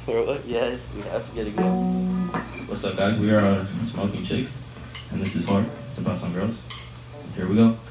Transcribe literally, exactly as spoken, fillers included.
Yes, we have to get it go. What's up, guys? We are uh, Smokin Chicks, and this is hard. It's about some girls. Here we go.